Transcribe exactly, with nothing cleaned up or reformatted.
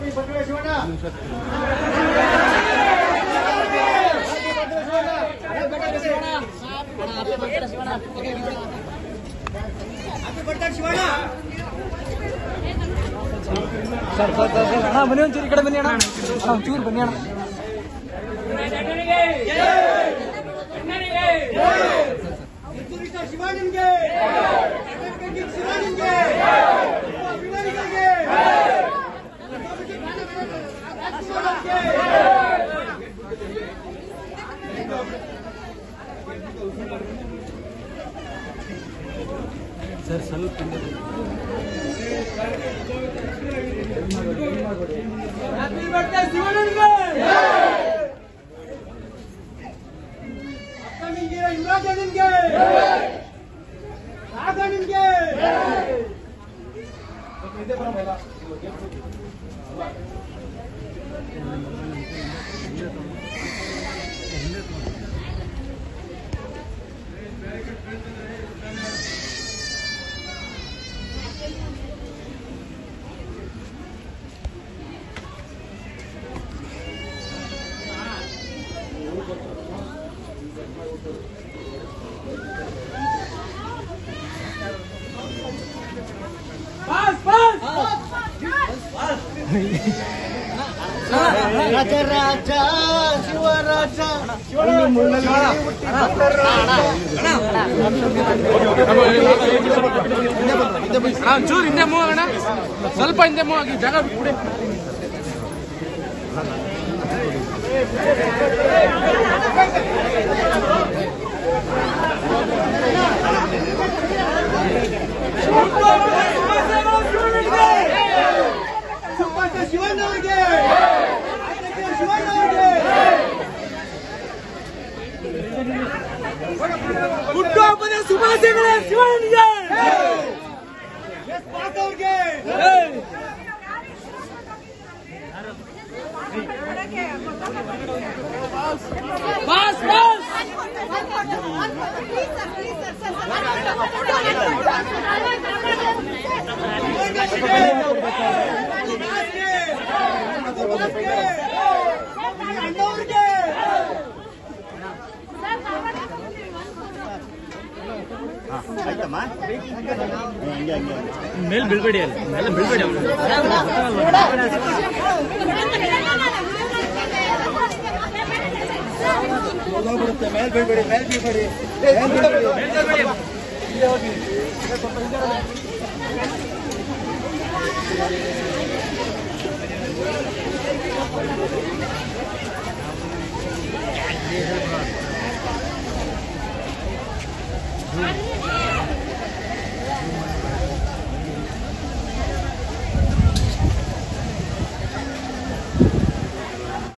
sir sir sir ಅಣ್ಣ ಬನ್ನಿ ಒಂಚೂರು ಈ ಕಡೆ ಬನ್ನಿ ಅಣ್ಣ ಅಣ್ಣ ಒಂಚೂರು ಬನ್ನಿ ಅಣ್ಣ ಶಿವಾನಿಗೆ ಶಿವಾನಿಗೆ ಸರ್ ಸ್ವಲ್ಪ ಹ್ಯಾಪಿ ಬರ್ತ್ಡೇ ಶಿವಾನಿಗೆ ಅಕ್ಕನಿಗೆ ಇಮ್ರಾಜನಿಗೆ ರಾಘನಿಗೆ ರಾಜ ರಾಜ ಶಿವರಾಜ ಚೂರು ಹಿಂದೆ ಮೂವ್ ಆಗೋಣ ಸ್ವಲ್ಪ ಹಿಂದೆ ಮೂವ್ ಆಗಿ ಜಾಗ ಬಿಟ್ಬಿಡಿ ಶಿವನವರಿಗೆ ಶಿವನವರಿಗೆ ಹುಟ್ಟುಹಬ್ಬದ ಶುಭಾಶಯಗಳ ಶಿವನಿಗೆ ಅವ್ರಿಗೆ ಬಾಸ್ ಬಾಸ್ ಆಯ್ತಮ್ಮ ಮೇಲ್ ಬೀಳ್ಬೇಡಿ ಅಲ್ಲ ಮೇಲೆ ಬೀಳ್ಬೇಡಿ ಬರುತ್ತೆ ಮೇಲ್ ಬೀಳ್ಬೇಡಿ ಮೇಲ್ ಬೀಳ್ಬೇಡಿ ಹೋಗಿ